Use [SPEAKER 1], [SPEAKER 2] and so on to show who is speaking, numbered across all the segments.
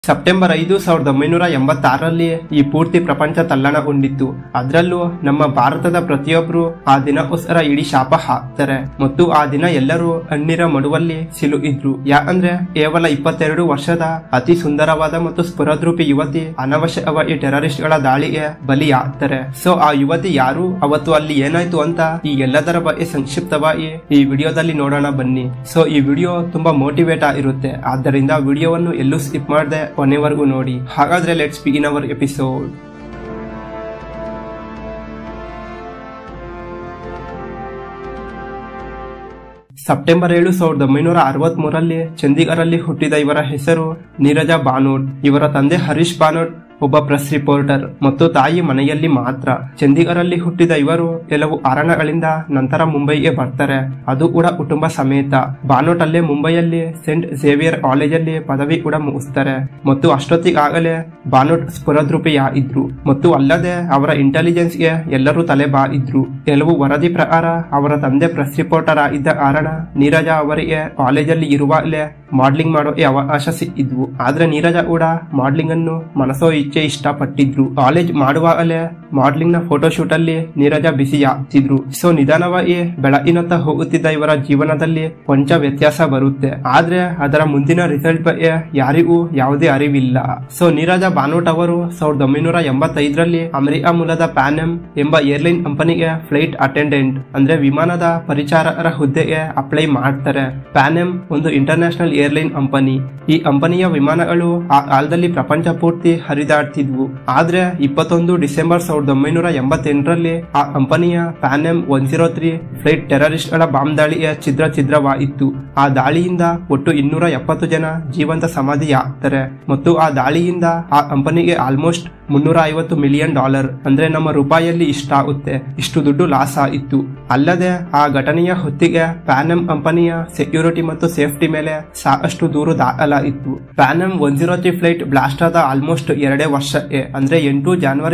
[SPEAKER 1] September 5, 1986ರಲ್ಲಿ ಈ ಪೂರ್ತಿ ಪ್ರಪಂಚ ತಲ್ಲಣಗೊಂಡಿತ್ತು. ಅದರಲ್ಲೂ ನಮ್ಮ ಭಾರತದ ಪ್ರತಿಯೊಬ್ಬರು ಆ ದಿನಕ್ಕೋಸ್ಕರ ಇಡೀ ಶಾಪ ಹಾಕ್ತಾರೆ ಮತ್ತು ಆ ದಿನ ಎಲ್ಲರೂ ಕಣ್ಣೀರ ಮಡುವಲ್ಲಿ ಸಿಲುಕಿದ್ರು. ಯಾಕಂದ್ರೆ ಕೇವಲ 22 ವರ್ಷದ ಅತಿ ಸುಂದರವಾದ ಮತ್ತು ಸ್ಫುರದ್ರೂಪಿ ಯುವತಿ ಅನವಶ್ಯಕವಾಗಿ ಟೆರರಿಸ್ಟ್ ಗಳ ದಾಳಿಗೆ ಬಲಿಯಾಗ್ತಾರೆ. ಸೊ ಆ ಯುವತಿ ಯಾರು, ಅವತ್ತು ಅಲ್ಲಿ ಏನಾಯ್ತು ಅಂತ ಈ ಎಲ್ಲದರ ಬಗ್ಗೆ ಸಂಕ್ಷಿಪ್ತವಾಗಿ ಈ ವಿಡಿಯೋದಲ್ಲಿ ನೋಡೋಣ ಬನ್ನಿ. ಸೊ ಈ ವಿಡಿಯೋ ತುಂಬಾ ಮೋಟಿವೇಟ್ ಆಗಿರುತ್ತೆ, ಆದ್ದರಿಂದ ವಿಡಿಯೋವನ್ನು ಎಲ್ಲೂ ಸ್ಕಿಪ್ ಮಾಡದೆ ಕೊನೆವರೆಗೂ ನೋಡಿ. ಹಾಗಾದ್ರೆ let's begin our episode. September 7, 1963ರಲ್ಲಿ ಚಂಡೀಗಢಲ್ಲಿ ಹುಟ್ಟಿದ ಇವರ ಹೆಸರು ನೀರಜಾ ಬಾನೋಟ್. ಇವರ ತಂದೆ ಹರೀಶ್ ಬಾನೋಟ್ ಒಬ್ಬ ಪ್ರೆಸ್ ರಿಪೋರ್ಟರ್ ಮತ್ತು ತಾಯಿ ಮನೆಯಲ್ಲಿ ಮಾತ್ರ. ಚಂಡೀಗಢಲ್ಲಿ ಹುಟ್ಟಿದ ಇವರು ಕೆಲವು ಕಾರಣಗಳಿಂದ ನಂತರ ಮುಂಬೈಗೆ ಬರ್ತಾರೆ, ಅದು ಕೂಡ ಕುಟುಂಬ ಸಮೇತ. ಬಾನೋಟ್ ಅಲ್ಲೇ ಮುಂಬೈಯಲ್ಲಿ ಸೇಂಟ್ ಝೇವಿಯರ್ ಕಾಲೇಜಲ್ಲಿ ಪದವಿ ಕೂಡ ಮುಗಿಸ್ತಾರೆ ಮತ್ತು ಅಷ್ಟೊತ್ತಿಗಾಗಲೇ ಬಾನೋಟ್ ಸ್ಫುರದ್ರೂಪಿಯಾಗಿದ್ರು ಮತ್ತು ಅಲ್ಲದೆ ಅವರ ಇಂಟೆಲಿಜೆನ್ಸ್ಗೆ ಎಲ್ಲರೂ ತಲೆ ಬಾಗಿದ್ರು. ಕೆಲವು ವರದಿ ಪ್ರಕಾರ ಅವರ ತಂದೆ ಪ್ರೆಸ್ ರಿಪೋರ್ಟರ್ ಆಗಿದ್ದ ಕಾರಣ ನೀರಜಾ ಅವರಿಗೆ ಕಾಲೇಜಲ್ಲಿ ಇರುವಾಗಲೇ ಮಾಡ್ಲಿಂಗ್ ಮಾಡೋಕೆ ಅವಕಾಶ ಸಿಕ್ಕಿದ್ವು. ಆದ್ರೆ ನೀರಜಾ ಕೂಡ ಮಾಡ್ಲಿಂಗ್ ಅನ್ನು ಮನಸೋ ಇಚ್ಛೆ ಇಷ್ಟಪಟ್ಟಿದ್ರು. ಕಾಲೇಜ್ ಮಾಡುವಾಗಲೇ ಮಾಡ್ಲಿಂಗ್ ನ ಫೋಟೋಶೂಟ್ ಅಲ್ಲಿ ನೀರಜಾ ಬಿಸಿ ಆಗ್ತಿದ್ರು. ಸೊ ನಿಧಾನವಾಗಿ ಬೆಳಕಿನತ್ತ ಹೋಗುತ್ತಿದ್ದ ಇವರ ಜೀವನದಲ್ಲಿ ಕೊಂಚ ವ್ಯತ್ಯಾಸ ಬರುತ್ತೆ, ಆದ್ರೆ ಅದರ ಮುಂದಿನ ರಿಸಲ್ಟ್ ಬಗ್ಗೆ ಯಾರಿಗೂ ಯಾವುದೇ ಅರಿವಿಲ್ಲ. ಸೊ ನೀರಜಾ ಬಾನೋಟ್ ಅವರು 1985ರಲ್ಲಿ ಅಮೆರಿಕ ಮೂಲದ ಪ್ಯಾನಮ್ ಎಂಬ ಏರ್ಲೈನ್ ಕಂಪನಿಗೆ ಫ್ಲೈಟ್ ಅಟೆಂಡೆಂಟ್ ಅಂದ್ರೆ ವಿಮಾನದ ಪರಿಚಾರಕರ ಹುದ್ದೆಗೆ ಅಪ್ಲೈ ಮಾಡ್ತಾರೆ. ಪ್ಯಾನಮ್ ಒಂದು ಇಂಟರ್ನ್ಯಾಷನಲ್ ಏರ್ಲೈನ್ ಕಂಪನಿ. ಈ ಕಂಪನಿಯ ವಿಮಾನಗಳು ಆ ಕಾಲದಲ್ಲಿ ಪ್ರಪಂಚ ಪೂರ್ತಿ ಹರಿದಾಡ್ತಿದ್ವು. ಆದ್ರೆ 21 ಡಿಸೆಂಬರ್ 1988ರಲ್ಲಿ ಆ ಕಂಪನಿಯ ಪ್ಯಾನಮ್ 103 ಫ್ಲೈಟ್ ಟೆರರಿಸ್ಟ್ ಗಳ ಬಾಂಬ್ ದಾಳಿಗೆ ಛಿದ್ರವಾಯಿತು. ಆ ದಾಳಿಯಿಂದ ಒಟ್ಟು 270 ಜನ ಜೀವಂತ ಸಮಾಧಿಯಾಗ್ತಾರೆ ಮತ್ತು ಆ ದಾಳಿಯಿಂದ ಆ ಕಂಪನಿಗೆ ಆಲ್ಮೋಸ್ಟ್ $350 ಮಿಲಿಯನ್ ಅಂದ್ರೆ ನಮ್ಮ ರೂಪಾಯಿಯಲ್ಲಿ ಇಷ್ಟಾಗುತ್ತೆ, ಇಷ್ಟು ದುಡ್ಡು ಲಾಸ್ ಆಯಿತು. ಅಲ್ಲದೆ ಆ ಘಟನೆಯ ಹೊತ್ತಿಗೆ ಪ್ಯಾನಮ್ ಕಂಪನಿಯ ಸೆಕ್ಯೂರಿಟಿ ಮತ್ತು ಸೇಫ್ಟಿ ಮೇಲೆ ಸಾಕಷ್ಟು ದೂರು ದಾಖಲಾಯಿತು. ಪ್ಯಾನಮ್ 103 ಫ್ಲೈಟ್ ಬ್ಲಾಸ್ಟ್ ಆದ ಆಲ್ಮೋಸ್ಟ್ 2 ವರ್ಷಕ್ಕೆ ಅಂದ್ರೆ 8 ಜನವರಿ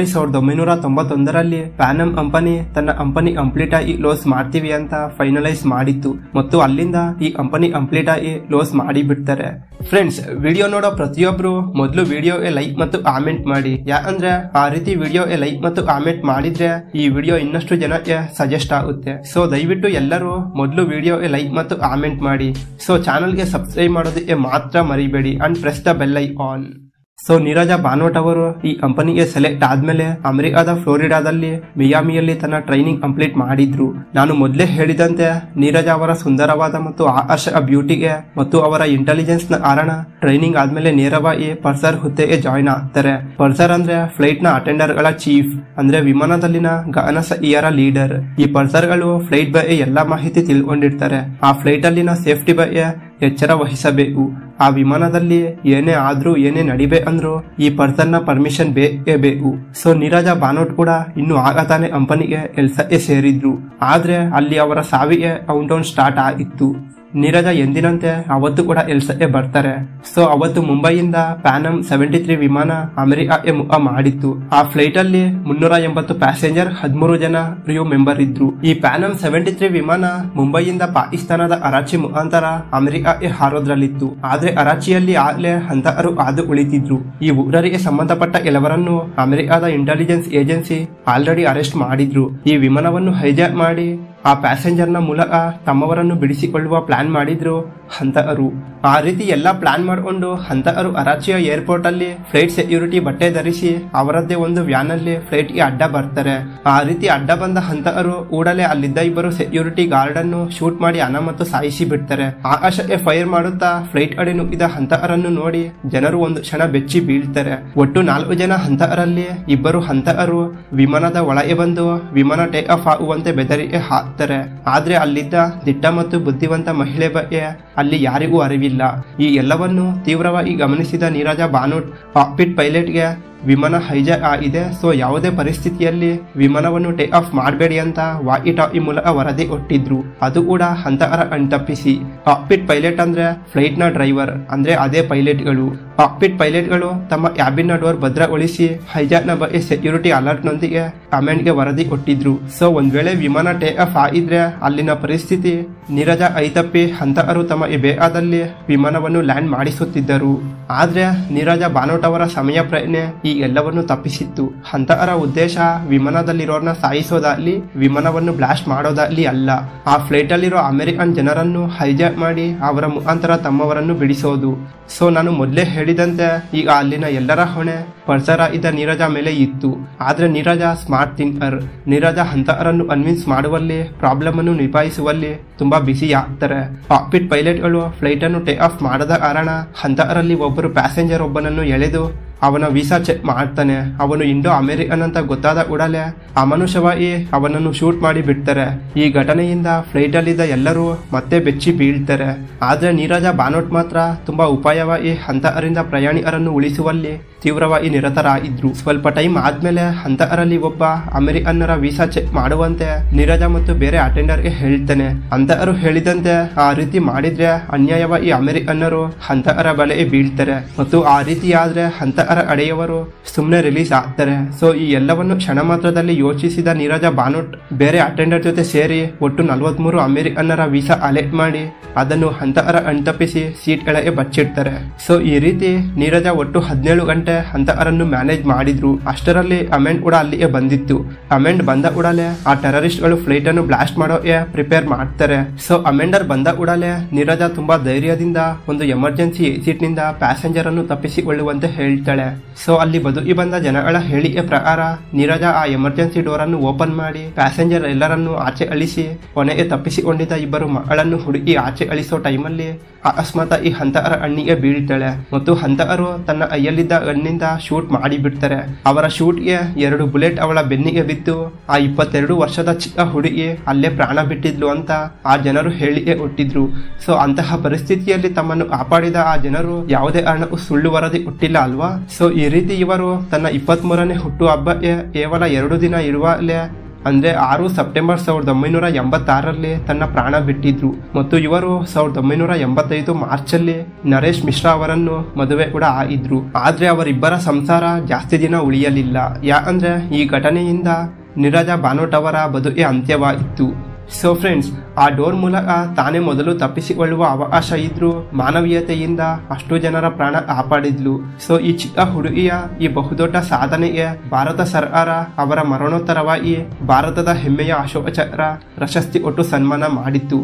[SPEAKER 1] 1991ರಲ್ಲಿ ಪ್ಯಾನಮ್ ಕಂಪನಿ ತನ್ನ ಕಂಪನಿ ಕಂಪ್ಲೀಟ್ ಆಗಿ ಕ್ಲೋಸ್ ಮಾಡ್ತೀವಿ ಅಂತ ಫೈನಲೈಸ್ ಮಾಡಿತ್ತು ಮತ್ತು ಅಲ್ಲಿಂದ ಈ ಕಂಪನಿ ಕಂಪ್ಲೀಟ್ ಆಗಿ ಕ್ಲೋಸ್ ಮಾಡಿ ಬಿಡ್ತಾರೆ. ಫ್ರೆಂಡ್ಸ್, ವಿಡಿಯೋ ನೋಡೋ ಪ್ರತಿಯೊಬ್ರು ಮೊದಲು ವಿಡಿಯೋಗೆ ಲೈಕ್ ಮತ್ತು ಕಾಮೆಂಟ್ ಮಾಡಿ. ಯಾಕಂದ್ರೆ ಆ ರೀತಿ ವಿಡಿಯೋಗೆ ಲೈಕ್ ಮತ್ತು ಕಾಮೆಂಟ್ ಮಾಡಿದ್ರೆ ಈ ವಿಡಿಯೋ ಇನ್ನಷ್ಟು ಜನಕ್ಕೆ ಸಜೆಸ್ಟ್ ಆಗುತ್ತೆ. ಸೊ ದಯವಿಟ್ಟು ಎಲ್ಲರೂ ಮೊದಲು ವಿಡಿಯೋಗೆ ಲೈಕ್ ಮತ್ತು ಕಾಮೆಂಟ್ ಮಾಡಿ. ಸೊ ಚಾನಲ್ಗೆ ಸಬ್ಸ್ಕ್ರೈಬ್ ಮಾಡೋದಕ್ಕೆ ಮಾತ್ರ ಮರಿಬೇಡಿ and press the bell icon. So Neerja Bhanot ಅವರು ಈ ಕಂಪನಿಗೆ ಸೆಲೆಕ್ಟ್ ಆದ್ಮೇಲೆ ಅಮೆರಿಕಾದ ಫ್ಲೋರಿಡಾದಲ್ಲಿ ಮಿಯಾಮಿಯಲ್ಲಿ ತನ್ನ ಟ್ರೈನಿಂಗ್ ಕಂಪ್ಲೀಟ್ ಮಾಡಿದ್ರು. ನಾನು ಮೊದಲೇ ಹೇಳಿದಂತೆ ನೀರಜಾ ಅವರ ಸುಂದರವಾದ ಮತ್ತು ಆಕರ್ಷಕ ಬ್ಯೂಟಿಗೆ ಮತ್ತು ಅವರ ಇಂಟೆಲಿಜೆನ್ಸ್ ನ ಕಾರಣ ಟ್ರೈನಿಂಗ್ ಆದ್ಮೇಲೆ ನೇರವಾಗಿ ಪರ್ಸರ್ ಹುದ್ದೆಗೆ ಜಾಯಿನ್ ಆಗ್ತಾರೆ. ಪರ್ಸರ್ ಅಂದ್ರೆ ಫ್ಲೈಟ್ ನ ಅಟೆಂಡರ್ ಗಳ ಚೀಫ್ ಅಂದ್ರೆ ವಿಮಾನದಲ್ಲಿನ ಗಗನಸಹಿಯರ ಲೀಡರ್. ಈ ಪರ್ಸರ್ ಗಳು ಫ್ಲೈಟ್ ಬಗ್ಗೆ ಎಲ್ಲಾ ಮಾಹಿತಿ ತಿಳ್ಕೊಂಡಿರ್ತಾರೆ. ಆ ಫ್ಲೈಟ್ ಅಲ್ಲಿನ ಸೇಫ್ಟಿ ಬಗ್ಗೆ ಎಚ್ಚರ ವಹಿಸಬೇಕು. ಆ ವಿಮಾನದಲ್ಲಿ ಏನೇ ಆದ್ರೂ ಏನೇ ನಡಿಬೇಕಂದ್ರು ಈ ಪರ್ಸನ್ ನ ಪರ್ಮಿಷನ್ ಬೇಕೇ ಬೇಕು. ಸೊ ನೀರಜಾ ಬಾನೋಟ್ ಕೂಡ ಇನ್ನು ಆಗತಾನೆ ಕಂಪನಿಗೆ ಕೆಲಸಕ್ಕೆ ಸೇರಿದ್ರು. ಆದ್ರೆ ಅಲ್ಲಿ ಅವರ ಸಾವಿಗೆ ಕೌಂಟ್ ಡೌನ್ ಸ್ಟಾರ್ಟ್ ಆಗಿತ್ತು. ನೀರಜಾ ಎಂದಿನಂತೆ ಅವತ್ತು ಕೂಡ ಕೆಲಸಕ್ಕೆ ಬರ್ತಾರೆ. ಸೊ ಅವತ್ತು ಮುಂಬೈಯಿಂದ ಪ್ಯಾನಮ್ 73 ವಿಮಾನ ಅಮೆರಿಕಾಗೆ ಮುಖ ಮಾಡಿತ್ತು. ಆ ಫ್ಲೈಟ್ ಅಲ್ಲಿ 380 ಪ್ಯಾಸೆಂಜರ್, 13 ಜನ ಕ್ರೂ ಮೆಂಬರ್ ಇದ್ರು. ಈ ಪ್ಯಾನಮ್ 73 ವಿಮಾನ ಮುಂಬೈಯಿಂದ ಪಾಕಿಸ್ತಾನದ ಕರಾಚಿ ಮುಖಾಂತರ ಅಮೆರಿಕಾಗೆ ಹಾರೋದ್ರಲ್ಲಿತ್ತು. ಆದ್ರೆ ಕರಾಚಿಯಲ್ಲಿ ಆಗ್ಲೇ ಹಂತಕರು ಆದು ಉಳಿತಿದ್ರು. ಈ ಉಗ್ರರಿಗೆ ಸಂಬಂಧಪಟ್ಟ ಕೆಲವರನ್ನು ಅಮೆರಿಕಾದ ಇಂಟೆಲಿಜೆನ್ಸ್ ಏಜೆನ್ಸಿ ಆಲ್ರೆಡಿ ಅರೆಸ್ಟ್ ಮಾಡಿದ್ರು. ಈ ವಿಮಾನವನ್ನು ಹೈಜಾಕ್ ಮಾಡಿ ಆ ಪ್ಯಾಸೆಂಜರ್ ನ ಮೂಲಕ ತಮ್ಮವರನ್ನು ಬಿಡಿಸಿಕೊಳ್ಳುವ ಪ್ಲಾನ್ ಮಾಡಿದ್ರು ಹಂತಕರು. ಆ ರೀತಿ ಎಲ್ಲಾ ಪ್ಲಾನ್ ಮಾಡಿಕೊಂಡು ಹಂತಕರು ಕರಾಚಿಯ ಏರ್ಪೋರ್ಟ್ ಅಲ್ಲಿ ಫ್ಲೈಟ್ ಸೆಕ್ಯೂರಿಟಿ ಬಟ್ಟೆ ಧರಿಸಿ ಅವರದ್ದೇ ಒಂದು ವ್ಯಾನ್ ಅಲ್ಲಿ ಫ್ಲೈಟ್ ಗೆ ಅಡ್ಡ ಬರ್ತಾರೆ. ಆ ರೀತಿ ಅಡ್ಡ ಬಂದ ಹಂತಕರು ಕೂಡಲೇ ಅಲ್ಲಿದ್ದ ಇಬ್ಬರು ಸೆಕ್ಯೂರಿಟಿ ಗಾರ್ಡ್ ಅನ್ನು ಶೂಟ್ ಮಾಡಿ ಅನಾಮತ್ತು ಸಾಯಿಸಿ ಬಿಡ್ತಾರೆ. ಆಕಾಶಕ್ಕೆ ಫೈರ್ ಮಾಡುತ್ತಾ ಫ್ಲೈಟ್ ಕಡೆ ನುಗ್ಗಿದ ಹಂತಕರನ್ನು ನೋಡಿ ಜನರು ಒಂದು ಕ್ಷಣ ಬೆಚ್ಚಿ ಬೀಳ್ತಾರೆ. ಒಟ್ಟು 4 ಜನ ಹಂತಕರಲ್ಲಿ ಇಬ್ಬರು ಹಂತಕರು ವಿಮಾನದ ಒಳಗೆ ಬಂದು ವಿಮಾನ ಟೇಕ್ ಆಫ್ ಆಗುವಂತೆ ಬೆದರಿಕೆ ಹಾಕ್ತಾರೆ. ಆದ್ರೆ ಅಲ್ಲಿದ್ದ ದಿಟ್ಟ ಮತ್ತು ಬುದ್ಧಿವಂತ ಮಹಿಳೆ ಬಗ್ಗೆ ಅಲ್ಲಿ ಯಾರಿಗೂ ಅರಿವಿಲ್ಲ. ಈ ಎಲ್ಲವನ್ನು ತೀವ್ರವಾಗಿ ಗಮನಿಸಿದ ನೀರಜಾ ಬಾನೋಟ್ ಕಾಕ್ಪಿಟ್ ಪೈಲಟ್ಗೆ ವಿಮಾನ ಹೈಜಾಕ್ ಆಗಿದೆ, ಸೊ ಯಾವುದೇ ಪರಿಸ್ಥಿತಿಯಲ್ಲಿ ವಿಮಾನವನ್ನು ಟೇಕ್ ಆಫ್ ಮಾಡಬೇಡಿ ಅಂತ ವಾಕಿ ಟಾಕಿ ಮೂಲಕ ವರದಿ ಕೊಟ್ಟಿದ್ರು. ಅದು ಕೂಡ ಹಂತಕರ ಕಣ್ತಪ್ಪಿಸಿ. ಕಾಕ್ಪಿಟ್ ಪೈಲಟ್ ಅಂದ್ರೆ ಫ್ಲೈಟ್ ನ ಡ್ರೈವರ್ ಅಂದ್ರೆ ಅದೇ ಪೈಲಟ್ಗಳು. ಕಾಕ್ಪಿಟ್ ಪೈಲಟ್ಗಳು ತಮ್ಮ ಕ್ಯಾಬಿನ್ ನ ಡೋರ್ ಭದ್ರಗೊಳಿಸಿ ಹೈಜಾಕ್ ನ ಬಗ್ಗೆ ಸೆಕ್ಯೂರಿಟಿ ಅಲರ್ಟ್ ನೊಂದಿಗೆ ಕಮಾಂಡ್ ಗೆ ವರದಿ ಕೊಟ್ಟಿದ್ರು. ಸೊ ಒಂದ್ ವೇಳೆ ವಿಮಾನ ಟೇಕ್ ಆಫ್ ಆಗಿದ್ರೆ ಅಲ್ಲಿನ ಪರಿಸ್ಥಿತಿ ನೀರಜ ಐತಪ್ಪಿ ಹಂತಕರು ತಮ್ಮ ಈ ಬೇಹದಲ್ಲಿ ವಿಮಾನವನ್ನು ಲ್ಯಾಂಡ್ ಮಾಡಿಸುತ್ತಿದ್ದರು. ಆದ್ರೆ ನೀರಜ ಬಾನೋಟ್ ಅವರ ಸಮಯ ಪ್ರಜ್ಞೆ ಈ ಎಲ್ಲವನ್ನು ತಪ್ಪಿಸಿತ್ತು. ಹಂತಕರ ಉದ್ದೇಶ ವಿಮಾನದಲ್ಲಿರೋರ್ನ ಸಾಯಿಸೋದಾಗ್ಲಿ ವಿಮಾನವನ್ನು ಬ್ಲಾಸ್ಟ್ ಮಾಡೋದಾಗ್ಲಿ ಅಲ್ಲ, ಆ ಫ್ಲೈಟ್ ಅಲ್ಲಿರೋ ಅಮೆರಿಕನ್ ಜನರನ್ನು ಹೈಜಾಕ್ ಮಾಡಿ ಅವರ ಮುಖಾಂತರ ತಮ್ಮವರನ್ನು ಬಿಡಿಸೋದು. ಸೊ ನಾನು ಮೊದಲೇ ಹೇಳಿದಂತೆ ಈಗ ಅಲ್ಲಿನ ಎಲ್ಲರ ಹೊಣೆ ಪರ್ಸರ ಇದ್ದ ನೀರಜ ಮೇಲೆ ಇತ್ತು. ಆದ್ರೆ ನೀರಜ ಸ್ಮಾರ್ಟ್ ಥಿಂಕರ್. ನೀರಜ ಹಂತಕರನ್ನು ಕನ್ವಿನ್ಸ್ ಮಾಡುವಲ್ಲಿ, ಪ್ರಾಬ್ಲಮ್ ಅನ್ನು ನಿಭಾಯಿಸುವಲ್ಲಿ ತುಂಬಾ ಬಿಸಿ ಆಗ್ತಾರೆ. ಕಾಕ್ಪಿಟ್ ಪೈಲಟ್ಗಳು ಫ್ಲೈಟ್ ಅನ್ನು ಟೇಕ್ ಆಫ್ ಮಾಡದ ಕಾರಣ ಹಂತಕರಲ್ಲಿ ಒಬ್ಬರು ಪ್ಯಾಸೆಂಜರ್ ಒಬ್ಬನನ್ನು ಎಳೆದು ಅವನ ವೀಸಾ ಚೆಕ್ ಮಾಡ್ತಾನೆ. ಅವನು ಇಂಡೋ ಅಮೆರಿಕನ್ ಅಂತ ಗೊತ್ತಾದ ಕೂಡಲೇ ಅಮಾನುಷವಾಗಿ ಅವನನ್ನು ಶೂಟ್ ಮಾಡಿ ಬಿಡ್ತಾರೆ. ಈ ಘಟನೆಯಿಂದ ಫ್ಲೈಟ್ ಅಲ್ಲಿದ್ದ ಎಲ್ಲರೂ ಮತ್ತೆ ಬೆಚ್ಚಿ ಬೀಳ್ತಾರೆ. ಆದ್ರೆ ನೀರಜ ಬಾನೋಟ್ ಮಾತ್ರ ತುಂಬಾ ಉಪಾಯವಾಗಿ ಹಂತಕರಿಂದ ಪ್ರಯಾಣಿಕರನ್ನು ಉಳಿಸುವಲ್ಲಿ ತೀವ್ರವಾಗಿ ನಿರತರಾಗಿದ್ರು. ಸ್ವಲ್ಪ ಟೈಮ್ ಆದ್ಮೇಲೆ ಹಂತಕರಲ್ಲಿ ಒಬ್ಬ ಅಮೆರಿಕನ್ನರ ವೀಸಾ ಚೆಕ್ ಮಾಡುವಂತೆ ನೀರಜ ಮತ್ತು ಬೇರೆ ಅಟೆಂಡರ್ಗೆ ಹೇಳ್ತಾನೆ. ಹಂತಕರು ಹೇಳಿದಂತೆ ಆ ರೀತಿ ಮಾಡಿದ್ರೆ ಅನ್ಯಾಯವಾಗಿ ಅಮೆರಿಕನ್ನರು ಹಂತಕರ ಬಲೆಗೆ ಬೀಳ್ತಾರೆ ಮತ್ತು ಆ ರೀತಿ ಆದ್ರೆ ಹಂತಕರ ಅಡೆಯವರು ಸುಮ್ನೆ ರಿಲೀಸ್ ಆಗ್ತಾರೆ. ಸೊ ಈ ಎಲ್ಲವನ್ನು ಕ್ಷಣ ಮಾತ್ರದಲ್ಲಿ ಯೋಚಿಸಿದ ನೀರಜ ಬಾನೋಟ್ ಬೇರೆ ಅಟೆಂಡರ್ ಜೊತೆ ಸೇರಿ ಒಟ್ಟು 43 ಅಮೆರಿಕನ್ನರ ವೀಸಾ ಅಲೆಕ್ಟ್ ಮಾಡಿ ಅದನ್ನು ಹಂತಕರ ಅಣ್ತಪ್ಪಿಸಿ ಸೀಟ್ ಕೆಳಗೆ ಬಚ್ಚಿಡ್ತಾರೆ. ಸೊ ಈ ರೀತಿ ನೀರಜ ಒಟ್ಟು 17 ಗಂಟೆ ಹಂತಕರನ್ನು ಮ್ಯಾನೇಜ್ ಮಾಡಿದ್ರು. ಅಷ್ಟರಲ್ಲಿ ಅಮೆಂಡ್ ಕೂಡ ಅಲ್ಲಿಗೆ ಬಂದಿತ್ತು. ಅಮೆಂಡ್ ಬಂದ ಕೂಡಲೇ ಆ ಟೆರರಿಸ್ಟ್ ಗಳು ಫ್ಲೈಟ್ ಅನ್ನು ಬ್ಲಾಸ್ಟ್ ಮಾಡೋಕೆ ಪ್ರಿಪೇರ್ ಮಾಡ್ತಾರೆ. ಸೊ ಅಮೆಂಡರ್ ಬಂದ ಕೂಡಲೇ ನೀರಜ ತುಂಬಾ ಧೈರ್ಯದಿಂದ ಒಂದು ಎಮರ್ಜೆನ್ಸಿ ಎಕ್ಸಿಟ್ ನಿಂದ ಪ್ಯಾಸೆಂಜರ್ ಅನ್ನು ತಪ್ಪಿಸಿಕೊಳ್ಳುವಂತೆ ಹೇಳ್ತಾಳೆ. ಸೊ ಅಲ್ಲಿ ಬದುಕಿ ಬಂದ ಜನಗಳ ಹೇಳಿಕೆ ಪ್ರಕಾರ ನೀರಜ ಆ ಎಮರ್ಜೆನ್ಸಿ ಡೋರ್ ಅನ್ನು ಓಪನ್ ಮಾಡಿ ಪ್ಯಾಸೆಂಜರ್ ಎಲ್ಲರನ್ನು ಆಚೆ ಅಳಿಸಿ ಕೊನೆಗೆ ತಪ್ಪಿಸಿಕೊಂಡಿದ್ದ ಇಬ್ಬರು ಮಕ್ಕಳನ್ನು ಹುಡುಕಿ ಆಚೆ ಅಳಿಸೋ ಟೈಮಲ್ಲಿ ಅಕಸ್ಮಾತ್ ಈ ಹಂತಕರ ಅಣ್ಣಿಗೆ ಬೀಳ್ತಾಳೆ ಮತ್ತು ಹಂತಕರು ತನ್ನ ಕೈಯಲ್ಲಿದ್ದ ಗನ್ನಿಂದ ಶೂಟ್ ಮಾಡಿ ಬಿಡ್ತಾರೆ. ಅವರ ಶೂಟ್ಗೆ 2 ಬುಲೆಟ್ ಅವಳ ಬೆನ್ನಿಗೆ ಬಿದ್ದು ಆ 22 ವರ್ಷದ ಚಿಕ್ಕ ಹುಡುಗಿ ಅಲ್ಲೇ ಪ್ರಾಣ ಬಿಟ್ಟಿದ್ಲು ಅಂತ ಆ ಜನರು ಹೇಳಿಕೆ ಕೊಟ್ಟಿದ್ರು. ಸೊ ಅಂತಹ ಪರಿಸ್ಥಿತಿಯಲ್ಲಿ ತಮ್ಮನ್ನು ಕಾಪಾಡಿದ ಆ ಜನರು ಯಾವುದೇ ಕಾರಣಕ್ಕೂ ಸುಳ್ಳು ವರದಿ ಕೊಟ್ಟಿಲ್ಲ ಅಲ್ವಾ. ಸೊ ಈ ರೀತಿ ಇವರು ತನ್ನ 23ನೇ ಹುಟ್ಟು ಹಬ್ಬಕ್ಕೆ ಕೇವಲ 2 ದಿನ ಇರುವಾಗಲೇ ಅಂದ್ರೆ 6 ಸೆಪ್ಟೆಂಬರ್ 1986ರಲ್ಲಿ ತನ್ನ ಪ್ರಾಣ ಬಿಟ್ಟಿದ್ರು ಮತ್ತು ಇವರು 1985 ಮಾರ್ಚ್ ಅಲ್ಲಿ ನರೇಶ್ ಮಿಶ್ರಾ ಅವರನ್ನು ಮದುವೆ ಕೂಡ ಆಗಿದ್ರು. ಆದ್ರೆ ಅವರಿಬ್ಬರ ಸಂಸಾರ ಜಾಸ್ತಿ ದಿನ ಉಳಿಯಲಿಲ್ಲ. ಯಾಕಂದ್ರೆ ಈ ಘಟನೆಯಿಂದ ನೀರಜ ಬಾನೋಟ್ ಅವರ ಬದುಕೆ ಅಂತ್ಯವಾಗಿತ್ತು. ಸೊ ಫ್ರೆಂಡ್ಸ್, ಆ ಡೋರ್ ಮೂಲಕ ತಾನೇ ಮೊದಲು ತಪ್ಪಿಸಿಕೊಳ್ಳುವ ಅವಕಾಶ ಇದ್ರೂ ಮಾನವೀಯತೆಯಿಂದ ಅಷ್ಟು ಜನರ ಪ್ರಾಣ ಕಾಪಾಡಿದ್ಲು. ಸೊ ಈ ಚಿಕ್ಕ ಹುಡುಗಿಯ ಈ ಬಹುದೊಡ್ಡ ಸಾಧನೆಗೆ ಭಾರತ ಸರ್ಕಾರ ಅವರ ಮರಣೋತ್ತರವಾಗಿ ಭಾರತದ ಹೆಮ್ಮೆಯ ಅಶೋಕ ಚಕ್ರ ಪ್ರಶಸ್ತಿ ಕೊಟ್ಟು ಸನ್ಮಾನ ಮಾಡಿತ್ತು.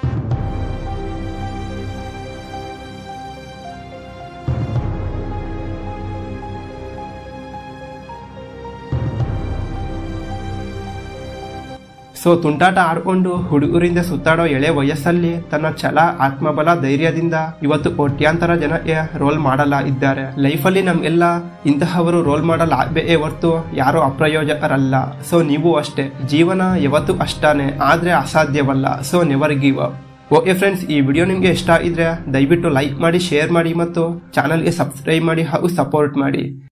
[SPEAKER 1] ಸೊ ತುಂಟಾಟ ಆಡ್ಕೊಂಡು ಹುಡುಗರಿಂದ ಸುತ್ತಾಡೋ ಎಳೆ ವಯಸ್ಸಲ್ಲಿ ತನ್ನ ಛಲ, ಆತ್ಮಬಲ, ಧೈರ್ಯದಿಂದ ಇವತ್ತು ಕೋಟ್ಯಾಂತರ ಜನಕ್ಕೆ ರೋಲ್ ಮಾಡಲ್ ಇದ್ದಾರೆ. ಲೈಫಲ್ಲಿ ನಮ್ಗೆಲ್ಲ ಇಂತಹವರು ರೋಲ್ ಮಾಡಲ್ ಆಗ್ಬೇಕೇ ಹೊರ್ತು ಯಾರು ಅಪ್ರಯೋಜಕರಲ್ಲ. ಸೊ ನೀವು ಅಷ್ಟೇ, ಜೀವನ ಯಾವತ್ತೂ ಅಷ್ಟಾನೆ, ಆದ್ರೆ ಅಸಾಧ್ಯವಲ್ಲ. So never give up. Okay friends, ಈ ವಿಡಿಯೋ ನಿಮ್ಗೆ ಇಷ್ಟ ಇದ್ರೆ ದಯವಿಟ್ಟು ಲೈಕ್ ಮಾಡಿ, ಶೇರ್ ಮಾಡಿ ಮತ್ತು ಚಾನಲ್ಗೆ ಸಬ್ಸ್ಕ್ರೈಬ್ ಮಾಡಿ ಹಾಗೂ ಸಪೋರ್ಟ್ ಮಾಡಿ.